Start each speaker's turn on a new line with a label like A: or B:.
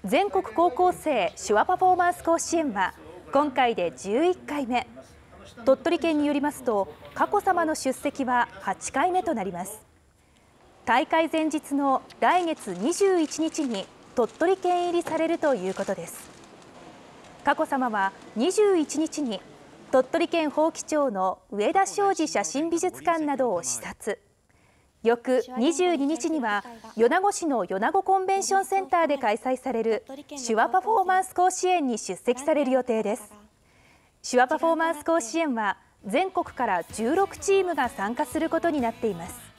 A: 全国高校生手話パフォーマンス甲子園は今回で11回目。鳥取県によりますと、佳子さまの出席は8回目となります。大会前日の来月21日に鳥取県入りされるということです。佳子さまは21日に鳥取県伯耆町の上田昌司写真美術館などを視察。翌22日には米子市の米子コンベンションセンターで開催される手話パフォーマンス甲子園に出席される予定です。手話パフォーマンス甲子園は全国から16チームが参加することになっています。